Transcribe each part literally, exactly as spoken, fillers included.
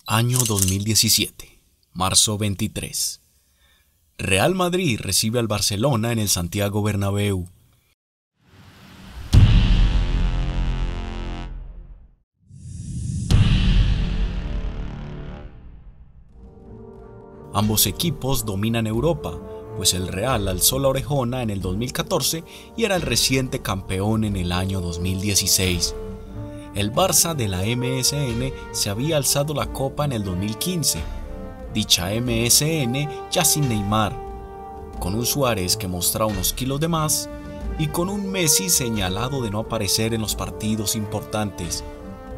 Año dos mil diecisiete, marzo veintitrés. Real Madrid recibe al Barcelona en el Santiago Bernabéu. Ambos equipos dominan Europa, pues el Real alzó la orejona en el dos mil catorce y era el reciente campeón en el año dos mil dieciséis. El Barça de la M S N se había alzado la copa en el dos mil quince, dicha M S N ya sin Neymar, con un Suárez que mostraba unos kilos de más y con un Messi señalado de no aparecer en los partidos importantes.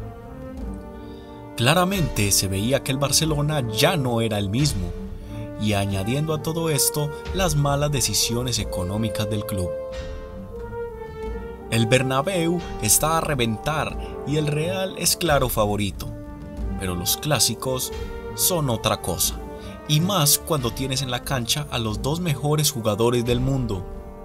Claramente se veía que el Barcelona ya no era el mismo, y añadiendo a todo esto las malas decisiones económicas del club. El Bernabéu está a reventar y el Real es claro favorito, pero los clásicos son otra cosa, y más cuando tienes en la cancha a los dos mejores jugadores del mundo.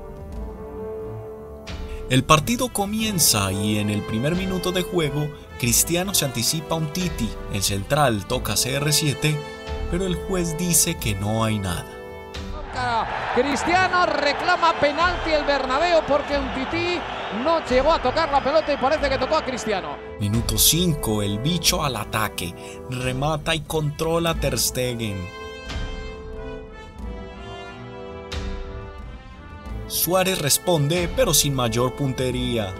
El partido comienza y en el primer minuto de juego, Cristiano se anticipa a un Titi, el central toca C R siete, pero el juez dice que no hay nada. Cristiano reclama penalti el Bernabéu porque un Titi no llegó a tocar la pelota y parece que tocó a Cristiano. Minuto cinco, el bicho al ataque, remata y controla a Ter Stegen. Suárez responde, pero sin mayor puntería.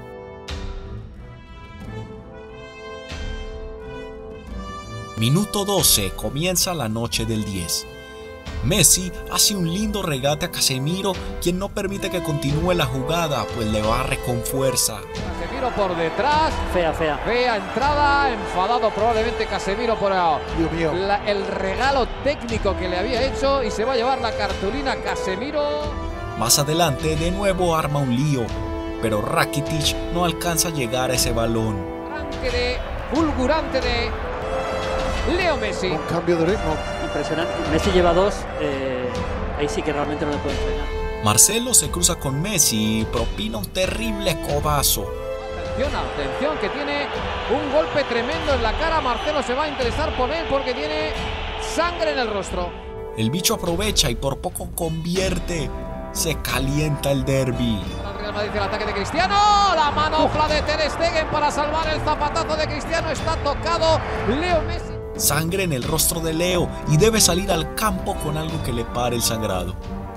Minuto doce, comienza la noche del diez. Messi hace un lindo regate a Casemiro, quien no permite que continúe la jugada, pues le barre con fuerza. Casemiro por detrás, fea, fea. Fea entrada, enfadado probablemente Casemiro por Dios mío. La, el regalo técnico que le había hecho y se va a llevar la cartulina Casemiro. Más adelante de nuevo arma un lío, pero Rakitic no alcanza a llegar a ese balón. Arranque de fulgurante de Leo Messi. Un cambio de ritmo. Impresionante. Messi lleva dos. Eh, ahí sí que realmente no le pueden frenar. Marcelo se cruza con Messi y propina un terrible codazo. Atención, atención, que tiene un golpe tremendo en la cara. Marcelo se va a interesar por él porque tiene sangre en el rostro. El bicho aprovecha y por poco convierte. Se calienta el derbi. Para el Real Madrid el ataque de Cristiano. La manopla de Ter Stegen para salvar el zapatazo de Cristiano. Está tocado Leo Messi. Sangre en el rostro de Leo y debe salir al campo con algo que le pare el sangrado.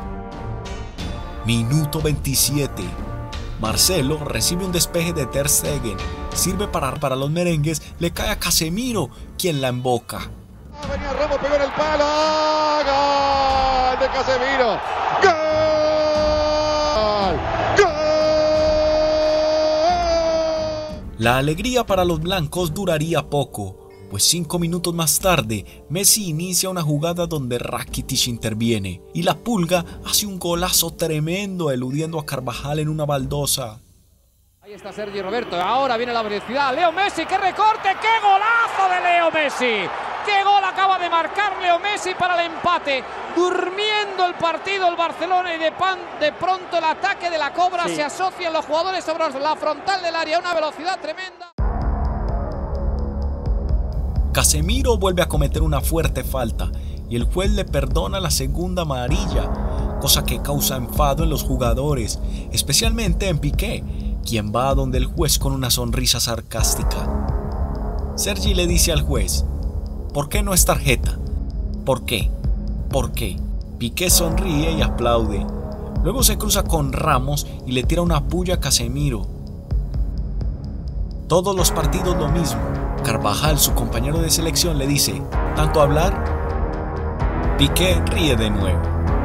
Minuto veintisiete. Marcelo recibe un despeje de Ter Stegen. Sirve para, para los merengues. Le cae a Casemiro, quien la emboca. Ah, venía Ramos, pegó en el palo. ¡Gol de Casemiro! ¡Gol! ¡Gol! La alegría para los blancos duraría poco, pues cinco minutos más tarde, Messi inicia una jugada donde Rakitic interviene y la Pulga hace un golazo tremendo eludiendo a Carvajal en una baldosa. Ahí está Sergi Roberto, ahora viene la velocidad, Leo Messi, ¡qué recorte! ¡Qué golazo de Leo Messi! ¡Qué gol acaba de marcar Leo Messi para el empate! Durmiendo el partido el Barcelona y de, pan, de pronto el ataque de la Cobra, sí. Se asocian los jugadores sobre la frontal del área, una velocidad tremenda. Casemiro vuelve a cometer una fuerte falta y el juez le perdona la segunda amarilla, cosa que causa enfado en los jugadores, especialmente en Piqué, quien va donde el juez con una sonrisa sarcástica. Sergi le dice al juez: ¿por qué no es tarjeta? ¿Por qué? ¿Por qué? Piqué sonríe y aplaude. Luego se cruza con Ramos y le tira una puya a Casemiro. Todos los partidos lo mismo. Carvajal, su compañero de selección, le dice: ¿tanto hablar? Piqué ríe de nuevo.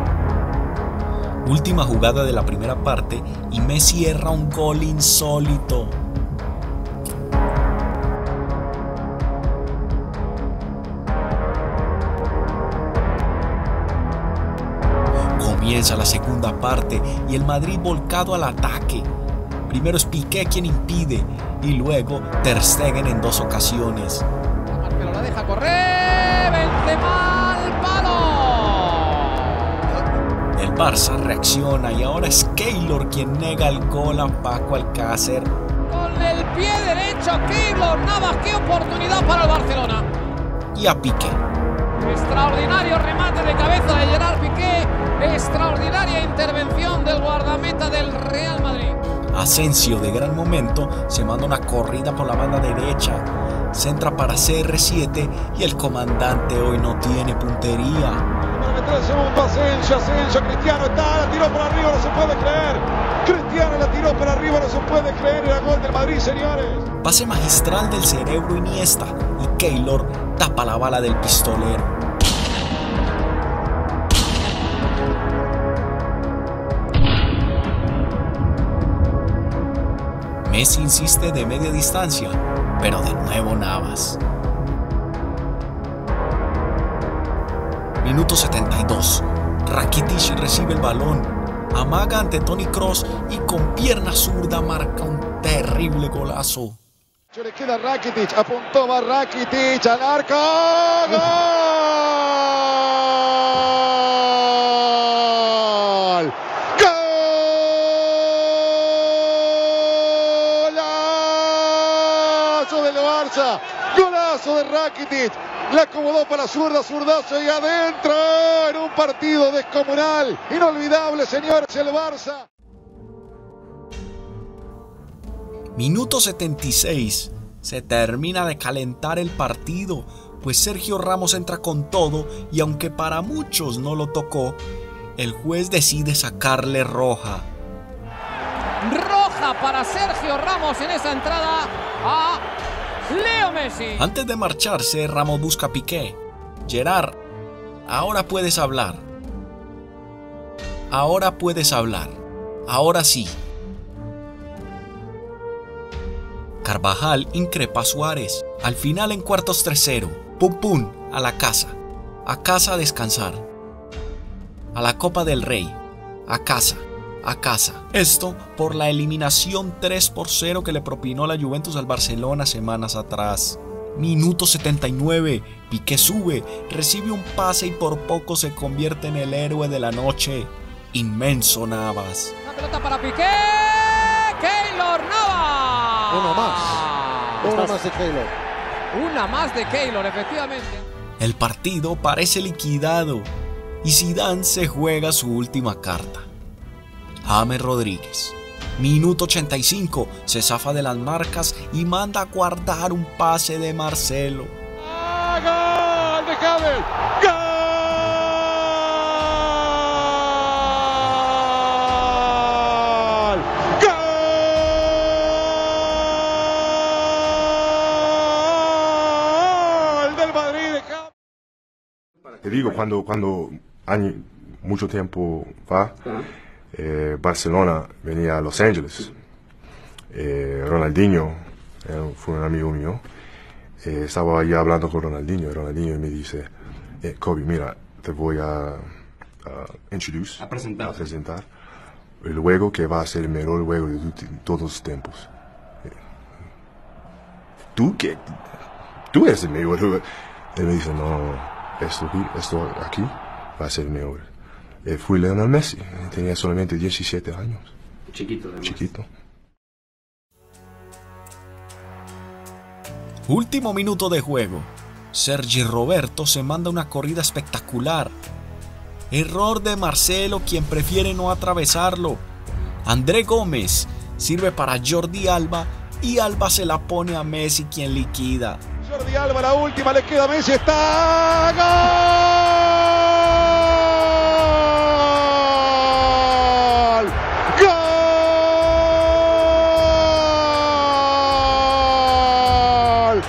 Última jugada de la primera parte y Messi erra un gol insólito. Comienza la segunda parte y el Madrid volcado al ataque. Primero es Piqué quien impide y luego Ter Stegen en dos ocasiones. Marcelo la deja correr, Benzema al palo. El Barça reacciona y ahora es Keylor quien nega el gol a Paco Alcácer. Con el pie derecho Keylor Navas, qué oportunidad para el Barcelona. y a Piqué. Extraordinario remate de cabeza de Gerard Piqué. Extraordinaria intervención del guardameta del Real Madrid. Asensio, de gran momento, se manda una corrida por la banda derecha. Centra para C R siete y el comandante hoy no tiene puntería. Para meter el segundo, Asensio, Asensio, Cristiano está, la tiró por arriba, no se puede creer. Cristiano la tiró por arriba, no se puede creer. Era gol del Madrid, señores. Pase magistral del cerebro Iniesta y Keylor tapa la bala del pistolero. Messi insiste de media distancia, pero de nuevo Navas. Minuto setenta y dos. Rakitic recibe el balón, amaga ante Toni Kroos y con pierna zurda marca un terrible golazo. Le queda Rakitic, apuntó va Rakitic al arco. ¡Gol! ¡Golazo del Barça! ¡Golazo de Rakitic! Le acomodó para zurda, zurdazo y adentro en un partido descomunal. Inolvidable, señores, el Barça. Minuto setenta y seis. Se termina de calentar el partido, pues Sergio Ramos entra con todo y aunque para muchos no lo tocó, el juez decide sacarle roja. Roja para Sergio Ramos en esa entrada a Leo Messi. Antes de marcharse, Ramos busca a Piqué. Gerard, ahora puedes hablar. Ahora puedes hablar. Ahora sí. Carvajal increpa a Suárez. Al final en cuartos tres cero. Pum pum, a la casa. A casa a descansar. A la Copa del Rey. A casa. A casa. Esto por la eliminación tres por cero que le propinó la Juventus al Barcelona semanas atrás. Minuto setenta y nueve. Piqué sube, recibe un pase y por poco se convierte en el héroe de la noche. Inmenso Navas. Una pelota para Piqué. Keylor Navas. Uno más. Uno más de Keylor. Una más de Keylor, efectivamente. El partido parece liquidado y Zidane se juega su última carta. James Rodríguez. Minuto ochenta y cinco. Se zafa de las marcas y manda a guardar un pase de Marcelo. ¡Ah, gol de James! ¡Gol! Te digo, cuando, cuando año, mucho tiempo va, eh, Barcelona venía a Los Ángeles, eh, Ronaldinho eh, fue un amigo mío, eh, estaba allá hablando con Ronaldinho, y Ronaldinho me dice, eh, Kobe, mira, te voy a, a introduce, a presentar. a presentar el juego que va a ser el mejor juego de todos los tiempos. Eh, ¿Tú qué? Tú eres el mejor jugador. Él me dice, no. Esto, esto aquí va a ser mejor. Eh, fui Lionel Messi, tenía solamente diecisiete años. Chiquito, además. Chiquito. Último minuto de juego. Sergi Roberto se manda una corrida espectacular. Error de Marcelo, quien prefiere no atravesarlo. André Gómez sirve para Jordi Alba y Alba se la pone a Messi, quien liquida. Jordi Alba, la última, le queda a Messi, está ¡gol! ¡Gol!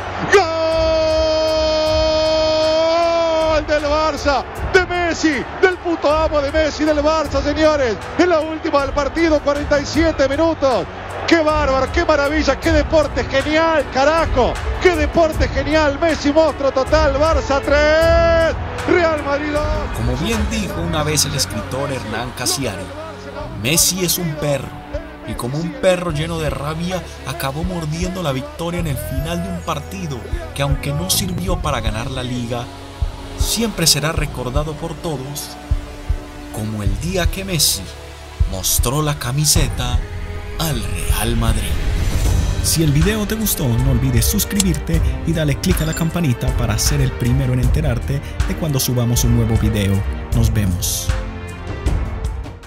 ¡Gol del Barça! De Messi, del puto amo de Messi, del Barça, señores. En la última del partido, cuarenta y siete minutos. ¡Qué bárbaro! ¡Qué maravilla! ¡Qué deporte genial, carajo! ¡Qué deporte genial! Messi, monstruo total. Barça tres, Real Madrid dos. Como bien dijo una vez el escritor Hernán Casiari, Messi es un perro y como un perro lleno de rabia acabó mordiendo la victoria en el final de un partido que, aunque no sirvió para ganar la liga, siempre será recordado por todos como el día que Messi mostró la camiseta al Real Madrid. Si el video te gustó, no olvides suscribirte y dale click a la campanita para ser el primero en enterarte de cuando subamos un nuevo video. Nos vemos.